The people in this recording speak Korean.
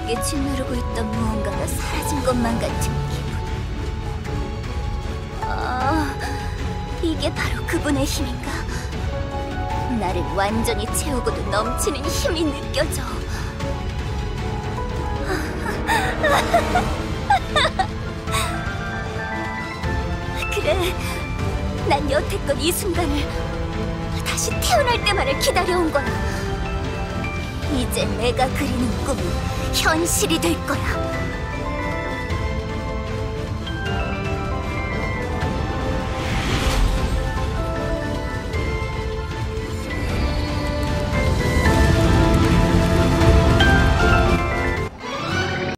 내게 짓누르고 있던 무언가가 사라진 것만 같은 기분. 이게 바로 그분의 힘인가? 나를 완전히 채우고도 넘치는 힘이 느껴져. 그래, 난 여태껏 이 순간을 다시 태어날 때만을 기다려온 거야. 이제 내가 그리는 꿈은 현실이 될 거야.